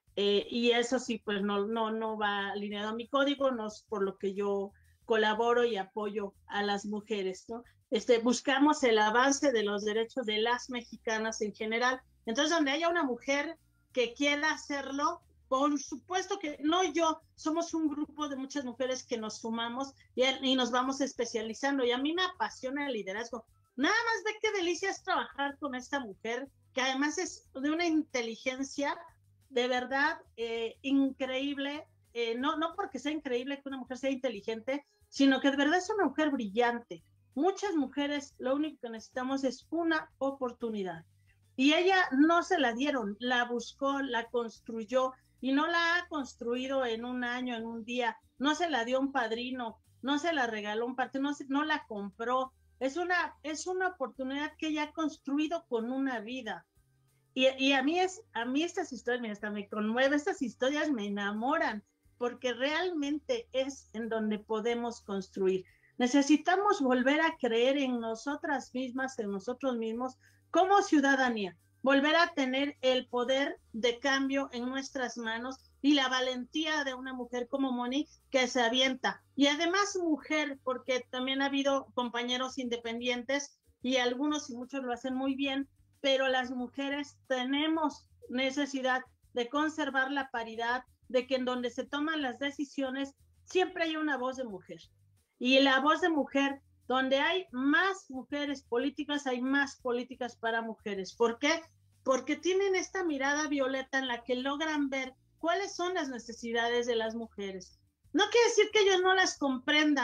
y eso sí pues no va alineado a mi código, no es por lo que yo colaboro y apoyo a las mujeres, ¿no? Buscamos el avance de los derechos de las mexicanas en general. Entonces, donde haya una mujer que quiera hacerlo, por supuesto que no yo, somos un grupo de muchas mujeres que nos sumamos y nos vamos especializando. Y a mí me apasiona el liderazgo. Nada más de qué delicia es trabajar con esta mujer, que además es de una inteligencia de verdad increíble. No porque sea increíble que una mujer sea inteligente, sino que de verdad es una mujer brillante. Muchas mujeres lo único que necesitamos es una oportunidad. Y ella no se la dieron, la buscó, la construyó y no la ha construido en un año, en un día. No se la dio un padrino, no se la regaló un partido, no la compró. Es una oportunidad que ella ha construido con una vida. Y a mí estas historias, hasta me conmueve, estas historias me enamoran, porque realmente es en donde podemos construir. Necesitamos volver a creer en nosotras mismas, en nosotros mismos, como ciudadanía, volver a tener el poder de cambio en nuestras manos y la valentía de una mujer como Moni que se avienta. Y además mujer, porque también ha habido compañeros independientes y algunos y muchos lo hacen muy bien, pero las mujeres tenemos necesidad de conservar la paridad, de que en donde se toman las decisiones siempre hay una voz de mujer. Y la voz de mujer, donde hay más mujeres políticas, hay más políticas para mujeres. ¿Por qué? Porque tienen esta mirada violeta en la que logran ver cuáles son las necesidades de las mujeres. No quiere decir que ellos no las comprendan,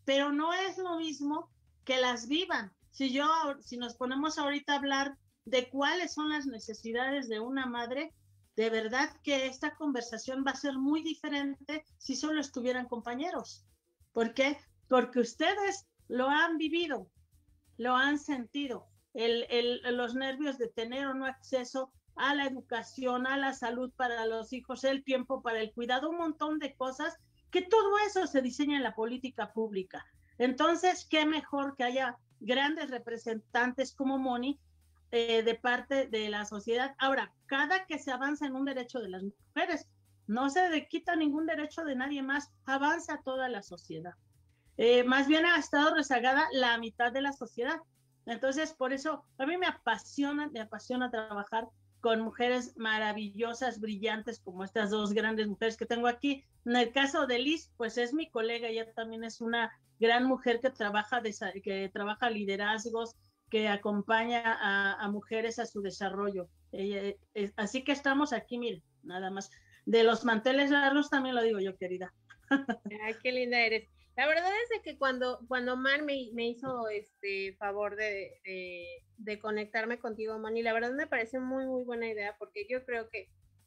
pero no es lo mismo que las vivan. Si nos ponemos ahorita a hablar de cuáles son las necesidades de una madre, de verdad que esta conversación va a ser muy diferente si solo estuvieran compañeros. ¿Por qué? Porque ustedes lo han vivido, lo han sentido, los nervios de tener o no acceso a la educación, a la salud para los hijos, el tiempo para el cuidado, un montón de cosas, que todo eso se diseña en la política pública. Entonces, qué mejor que haya grandes representantes como Moni de parte de la sociedad. Ahora, cada que se avanza en un derecho de las mujeres, no se le quita ningún derecho de nadie más, avanza toda la sociedad. Más bien ha estado rezagada la mitad de la sociedad. Entonces, por eso a mí me apasiona trabajar con mujeres maravillosas, brillantes, como estas dos grandes mujeres que tengo aquí. En el caso de Liz, pues es mi colega, ella también es una gran mujer que trabaja liderazgos, que acompaña a mujeres a su desarrollo. Así que estamos aquí, mire, nada más. De los manteles largos también lo digo yo, querida. Ay, qué linda eres. La verdad es que cuando Mar me hizo favor de conectarme contigo, Moni, la verdad me parece muy, muy buena idea, porque yo creo que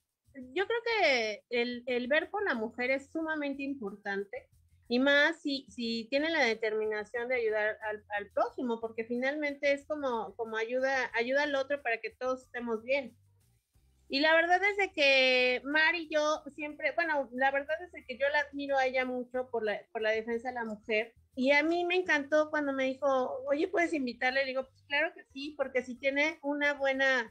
el ver por la mujer es sumamente importante, y más si tiene la determinación de ayudar al prójimo, porque finalmente es como ayuda al otro para que todos estemos bien. Y la verdad es de que Mar y yo siempre, bueno, la verdad es de que yo la admiro a ella mucho por la defensa de la mujer, y a mí me encantó cuando me dijo, oye, ¿puedes invitarle? Le digo, pues claro que sí, porque si tiene una buena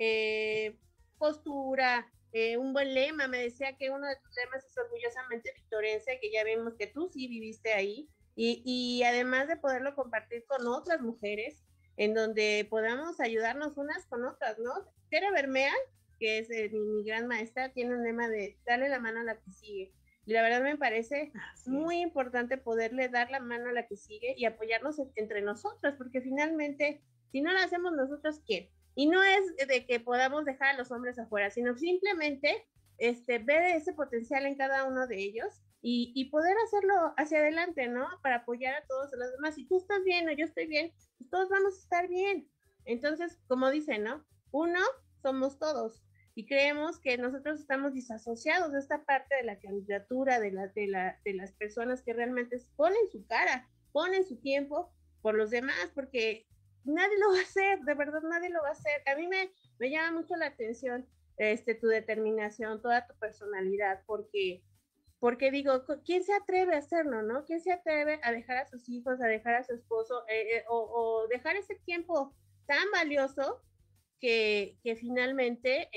postura, un buen lema. Me decía que uno de tus lemas es orgullosamente victorense, que ya vimos que tú sí viviste ahí, y además de poderlo compartir con otras mujeres, en donde podamos ayudarnos unas con otras, ¿no? Tere Bermea, que es mi gran maestra, tiene un lema de darle la mano a la que sigue, y la verdad me parece muy importante poderle dar la mano a la que sigue y apoyarnos entre nosotras, porque finalmente, si no lo hacemos nosotros, ¿quién? Y no es de que podamos dejar a los hombres afuera, sino simplemente ver ese potencial en cada uno de ellos y poder hacerlo hacia adelante, ¿no? Para apoyar a todos los demás. Si tú estás bien o yo estoy bien, pues todos vamos a estar bien. Entonces, como dicen, ¿no? Uno somos todos. Y creemos que nosotros estamos disasociados de esta parte de la candidatura, de las personas que realmente ponen su cara, ponen su tiempo por los demás, porque nadie lo va a hacer, de verdad nadie lo va a hacer. A mí me llama mucho la atención tu determinación, toda tu personalidad, porque digo, ¿quién se atreve a hacerlo, no? ¿Quién se atreve a dejar a sus hijos, a dejar a su esposo, o dejar ese tiempo tan valioso que finalmente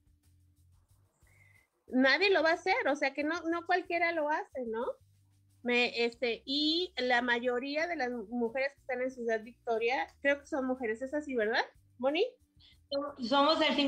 nadie lo va a hacer? O sea, que no cualquiera lo hace, ¿no? Y la mayoría de las mujeres que están en Ciudad Victoria, creo que son mujeres, ¿es así, verdad, Moni? Somos el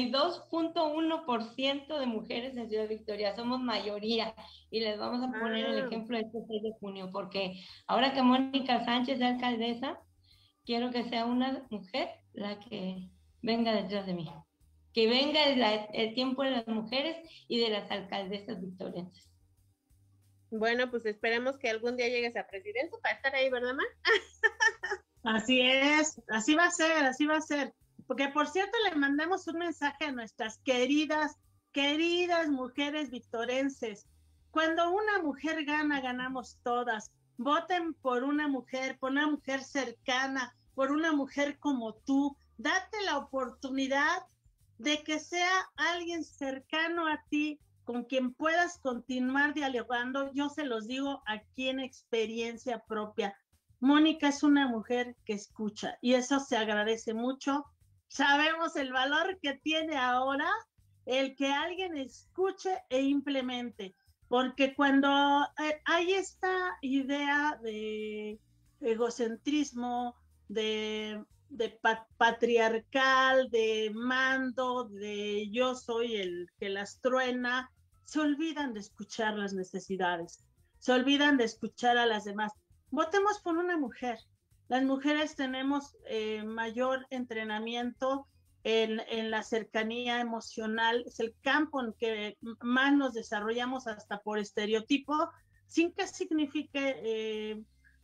52.1% de mujeres en Ciudad Victoria, somos mayoría, y les vamos a poner el ejemplo de este 6 de junio, porque ahora que Mónica Sánchez es alcaldesa, quiero que sea una mujer la que venga detrás de mí, que venga el tiempo de las mujeres y de las alcaldesas victorianas. Bueno, pues esperemos que algún día llegues a presidente para estar ahí, ¿verdad, Mar? Así es, así va a ser. Porque, por cierto, le mandamos un mensaje a nuestras queridas mujeres victorenses. Cuando una mujer gana, ganamos todas. Voten por una mujer cercana, por una mujer como tú. Date la oportunidad de que sea alguien cercano a ti, con quien puedas continuar dialogando. Yo se los digo aquí en experiencia propia. Mónica es una mujer que escucha, y eso se agradece mucho. Sabemos el valor que tiene ahora el que alguien escuche e implemente, porque cuando hay esta idea de egocentrismo, de patriarcal, de mando, de yo soy el que las truena, se olvidan de escuchar las necesidades, se olvidan de escuchar a las demás. Votemos por una mujer. Las mujeres tenemos mayor entrenamiento en la cercanía emocional, es el campo en que más nos desarrollamos hasta por estereotipo, sin que signifique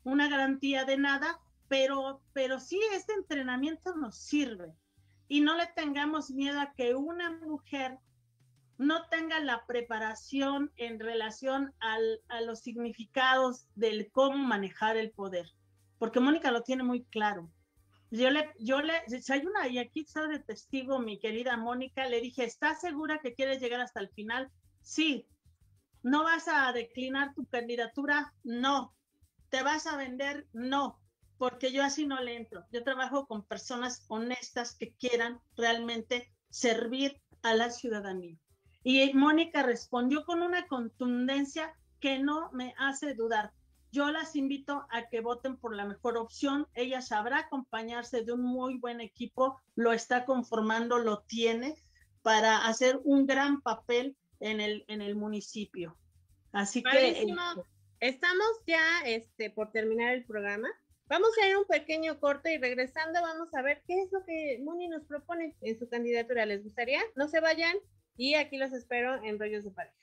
una garantía de nada, pero sí este entrenamiento nos sirve. Y no le tengamos miedo a que una mujer no tenga la preparación en relación a los significados del cómo manejar el poder, porque Mónica lo tiene muy claro. Yo le, si hay una, y aquí está de testigo mi querida Mónica, le dije, ¿estás segura que quieres llegar hasta el final? Sí. ¿No vas a declinar tu candidatura? No. ¿Te vas a vender? No, porque yo así no le entro. Yo trabajo con personas honestas que quieran realmente servir a la ciudadanía. Y Mónica respondió con una contundencia que no me hace dudar. Yo las invito a que voten por la mejor opción. Ella sabrá acompañarse de un muy buen equipo, lo está conformando, lo tiene, para hacer un gran papel en el municipio. Así que estamos ya por terminar el programa. Vamos a ir a un pequeño corte y regresando vamos a ver qué es lo que Moni nos propone en su candidatura. ¿Les gustaría? No se vayan y aquí los espero en Rollos de Pareja.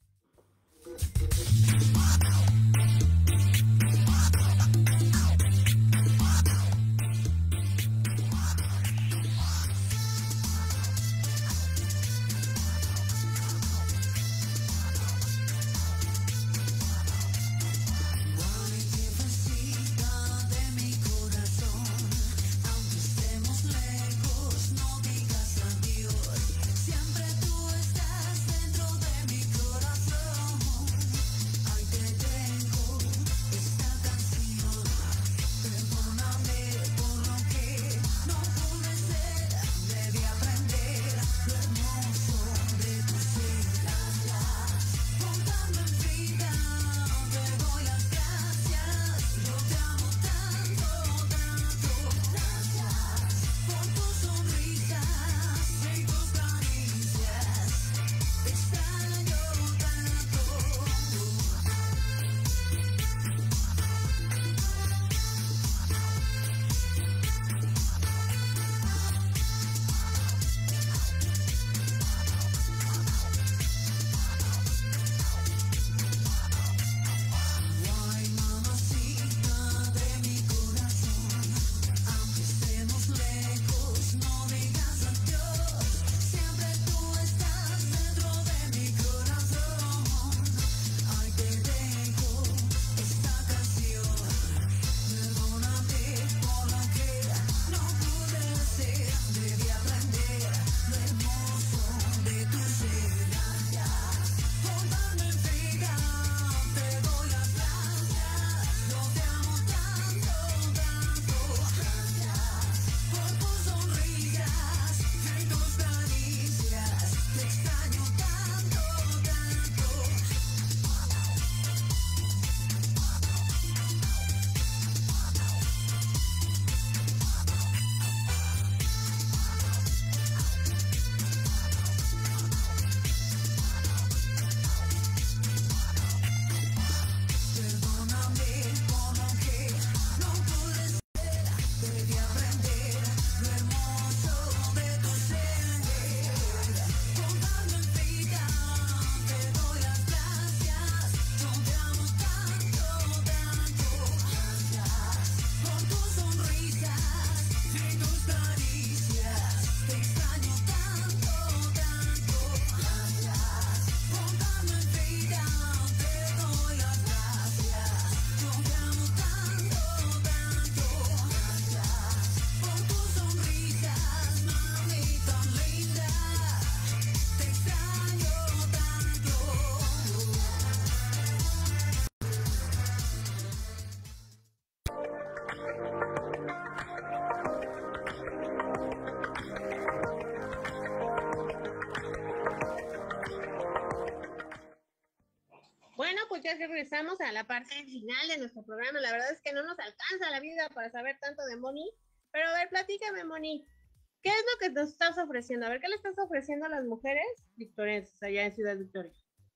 Pues ya regresamos a la parte final de nuestro programa. La verdad es que no nos alcanza la vida para saber tanto de Moni. Pero a ver, platícame, Moni. ¿Qué es lo que nos estás ofreciendo? A ver, ¿qué le estás ofreciendo a las mujeres victorienses allá en Ciudad Victoria?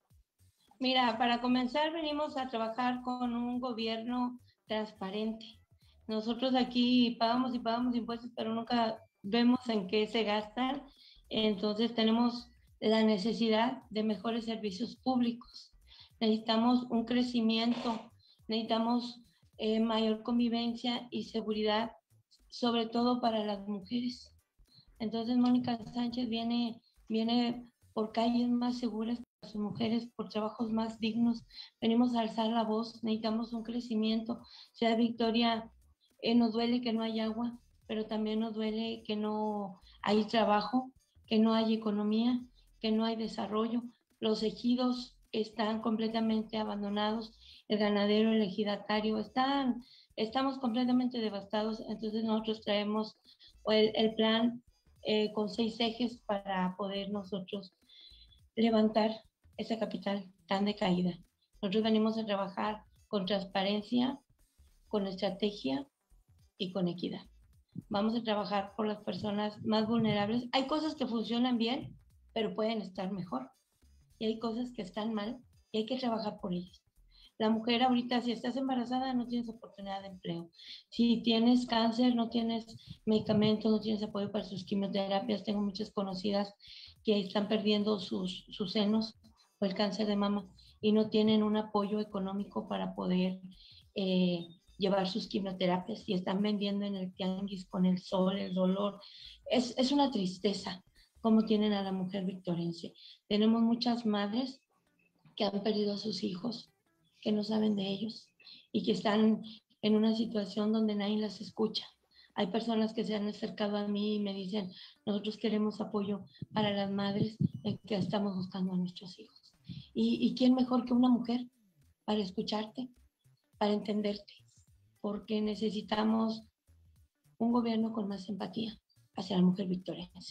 Mira, para comenzar venimos a trabajar con un gobierno transparente. Nosotros aquí pagamos y pagamos impuestos, pero nunca vemos en qué se gastan. Entonces tenemos la necesidad de mejores servicios públicos. Necesitamos un crecimiento, necesitamos mayor convivencia y seguridad, sobre todo para las mujeres. Entonces Mónica Sánchez viene por calles más seguras para sus mujeres, por trabajos más dignos. Venimos a alzar la voz, necesitamos un crecimiento. Ciudad Victoria, nos duele que no hay agua, pero también nos duele que no hay trabajo, que no hay economía, que no hay desarrollo. Los ejidos están completamente abandonados, el ganadero, el ejidatario, estamos completamente devastados. Entonces nosotros traemos el plan con 6 ejes para poder nosotros levantar esa capital tan decaída. Nosotros venimos a trabajar con transparencia, con estrategia y con equidad. Vamos a trabajar por las personas más vulnerables. Hay cosas que funcionan bien, pero pueden estar mejor. Y hay cosas que están mal y hay que trabajar por ellas. La mujer ahorita, si estás embarazada, no tienes oportunidad de empleo. Si tienes cáncer, no tienes medicamentos, no tienes apoyo para sus quimioterapias. Tengo muchas conocidas que están perdiendo sus senos o el cáncer de mama y no tienen un apoyo económico para poder llevar sus quimioterapias y están vendiendo en el tianguis con el sol, el dolor. Es una tristeza cómo tienen a la mujer victorense. Tenemos muchas madres que han perdido a sus hijos, que no saben de ellos y que están en una situación donde nadie las escucha. Hay personas que se han acercado a mí y me dicen, nosotros queremos apoyo para las madres que estamos buscando a nuestros hijos. ¿Y quién mejor que una mujer para escucharte, para entenderte? Porque necesitamos un gobierno con más empatía hacia la mujer victorense.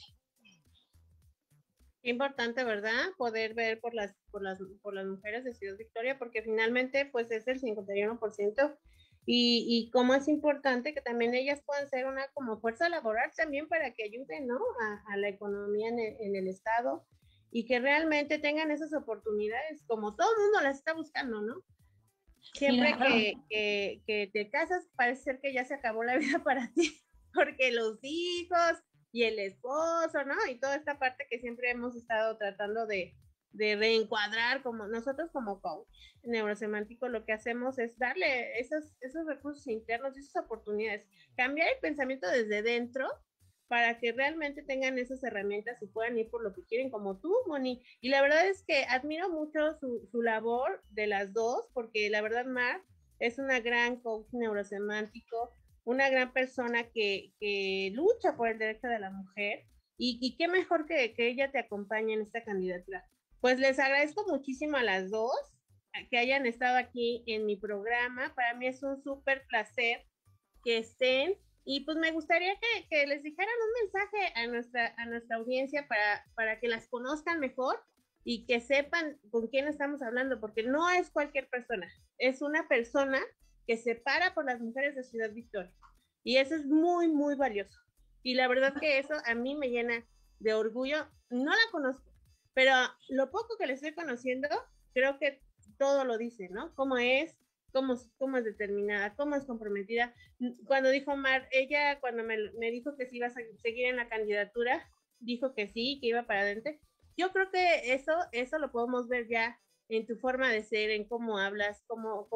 Qué importante, ¿verdad? Poder ver por las mujeres de Ciudad Victoria, porque finalmente pues es el 51%, y cómo es importante que también ellas puedan ser una como fuerza laboral también para que ayuden, ¿no? a la economía en el estado, y que realmente tengan esas oportunidades, como todo el mundo las está buscando, ¿no? Siempre que te casas parece ser que ya se acabó la vida para ti, porque los hijos y el esposo, ¿no? Y toda esta parte que siempre hemos estado tratando de reencuadrar, como nosotros como coach neurosemántico, lo que hacemos es darle esos recursos internos y esas oportunidades, cambiar el pensamiento desde dentro para que realmente tengan esas herramientas y puedan ir por lo que quieren, como tú, Moni. Y la verdad es que admiro mucho su labor de las dos, porque la verdad Mar es una gran coach neurosemántico, una gran persona que lucha por el derecho de la mujer, y qué mejor que ella te acompañe en esta candidatura. Pues les agradezco muchísimo a las dos que hayan estado aquí en mi programa. Para mí es un súper placer que estén, y pues me gustaría que les dijeran un mensaje a nuestra audiencia para que las conozcan mejor y que sepan con quién estamos hablando, porque no es cualquier persona, es una persona que se para por las mujeres de Ciudad Victoria, y eso es muy, muy valioso, y la verdad que eso a mí me llena de orgullo. No la conozco, pero lo poco que le estoy conociendo, creo que todo lo dice, ¿no? Cómo es determinada, cómo es comprometida. Cuando dijo Mar, ella cuando me dijo que sí iba a seguir en la candidatura, dijo que sí, que iba para adelante. Yo creo que eso lo podemos ver ya en tu forma de ser, en cómo hablas, cómo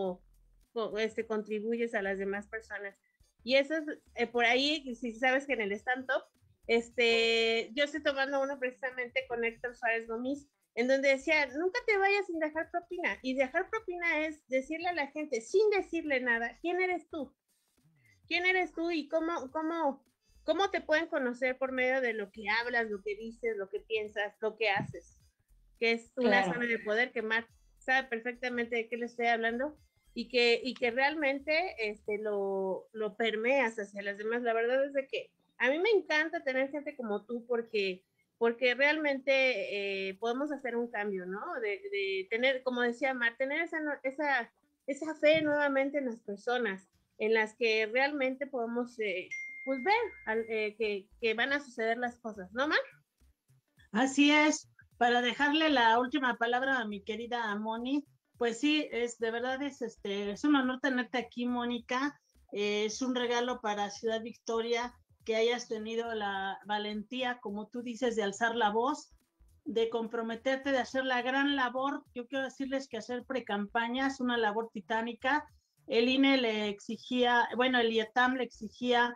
contribuyes a las demás personas. Y eso es por ahí, si sabes que en el stand-up, yo estoy tomando uno precisamente con Héctor Suárez Gómez, en donde decía, nunca te vayas sin dejar propina. Y dejar propina es decirle a la gente, sin decirle nada, ¿quién eres tú? ¿Quién eres tú y cómo te pueden conocer por medio de lo que hablas, lo que dices, lo que piensas, lo que haces? Que es una zona de poder que Mar sabe perfectamente de qué le estoy hablando, y que realmente lo permeas hacia las demás. La verdad es de que a mí me encanta tener gente como tú, porque realmente podemos hacer un cambio, ¿no? De tener, como decía Mar, tener esa fe nuevamente en las personas, en las que realmente podemos pues ver que van a suceder las cosas, ¿no, Mar? Así es. Para dejarle la última palabra a mi querida Moni, pues sí, de verdad es un honor tenerte aquí, Mónica. Es un regalo para Ciudad Victoria que hayas tenido la valentía, como tú dices, de alzar la voz, de comprometerte, de hacer la gran labor. Yo quiero decirles que hacer precampaña es una labor titánica, el INE le exigía, bueno, el IETAM le exigía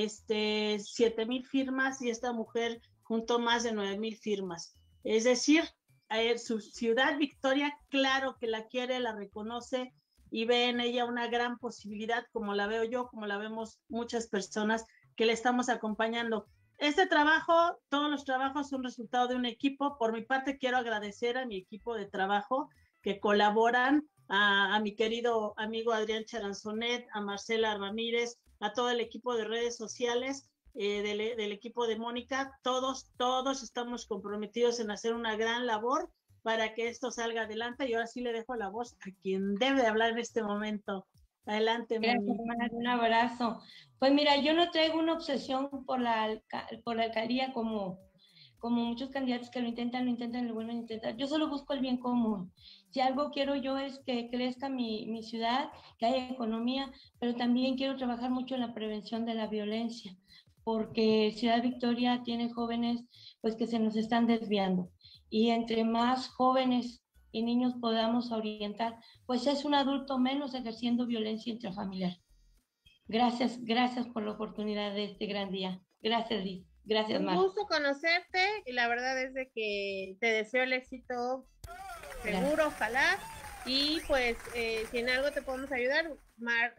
7,000 firmas y esta mujer juntó más de 9,000 firmas. Es decir, su ciudad Victoria, claro que la quiere, la reconoce y ve en ella una gran posibilidad, como la veo yo, como la vemos muchas personas que le estamos acompañando. Este trabajo, todos los trabajos son resultado de un equipo. Por mi parte, quiero agradecer a mi equipo de trabajo que colaboran, a mi querido amigo Adrián Charanzonet, a Marcela Ramírez, a todo el equipo de redes sociales, del equipo de Mónica. Todos estamos comprometidos en hacer una gran labor para que esto salga adelante. Y ahora sí le dejo la voz a quien debe hablar en este momento. Adelante, Mónica. Gracias, un abrazo. Pues mira, yo no traigo una obsesión por la alcaldía como muchos candidatos que lo intentan, lo vuelven a intentar. Yo solo busco el bien común. Si algo quiero yo es que crezca mi ciudad, que haya economía, pero también quiero trabajar mucho en la prevención de la violencia, porque Ciudad Victoria tiene jóvenes pues que se nos están desviando. Y entre más jóvenes y niños podamos orientar, pues es un adulto menos ejerciendo violencia intrafamiliar. Gracias por la oportunidad de este gran día. Gracias, Liz. Gracias, Mar. Un gusto conocerte y la verdad es de que te deseo el éxito seguro, ojalá. Y pues si en algo te podemos ayudar, Mar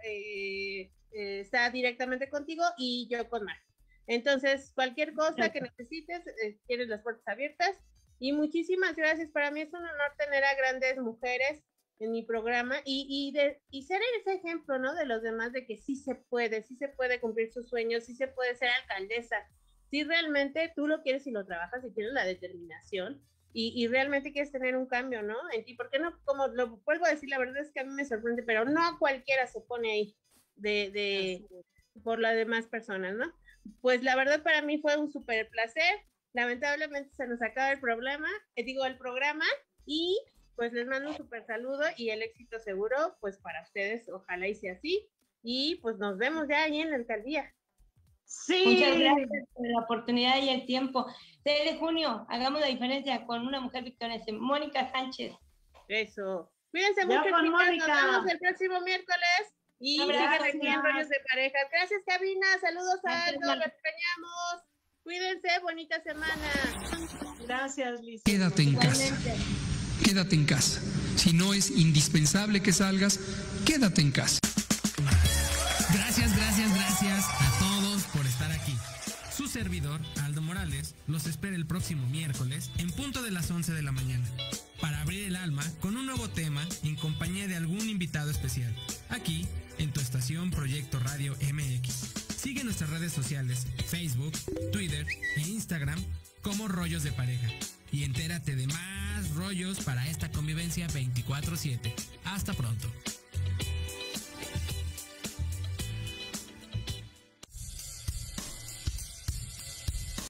está directamente contigo y yo con Mar. Entonces, cualquier cosa que necesites, tienes las puertas abiertas. Y muchísimas gracias. Para mí es un honor tener a grandes mujeres en mi programa y ser ese ejemplo, ¿no? De los demás, de que sí se puede cumplir sus sueños, sí se puede ser alcaldesa. Si realmente tú lo quieres y lo trabajas y tienes la determinación y realmente quieres tener un cambio, ¿no? En ti, ¿por qué no? Como lo vuelvo a decir, la verdad es que a mí me sorprende, pero no cualquiera se pone ahí por las demás personas, ¿no? Pues la verdad para mí fue un súper placer. Lamentablemente se nos acaba el programa y pues les mando un súper saludo y el éxito seguro pues para ustedes, ojalá y sea así y pues nos vemos ya ahí en la alcaldía. Sí. Muchas gracias por la oportunidad y el tiempo. 6 de junio, hagamos la diferencia con una mujer victoriense, Mónica Sánchez. Eso. Cuídense mucho, chicas. Nos vemos el próximo miércoles y sigan aquí en Rollos de Pareja. Gracias, Cabina. Saludos a Aldo. Los extrañamos. Cuídense, bonita semana. Gracias, Liz. Quédate en casa. Quédate en casa. Si no es indispensable que salgas, quédate en casa. Gracias a todos por estar aquí. Su servidor, Aldo Morales, los espera el próximo miércoles en punto de las 11 de la mañana para abrir el alma con un nuevo tema en compañía de algún invitado especial, aquí en tu estación Proyecto Radio MX. Sigue nuestras redes sociales, Facebook, Twitter e Instagram como Rollos de Pareja y entérate de más rollos para esta convivencia 24/7. Hasta pronto.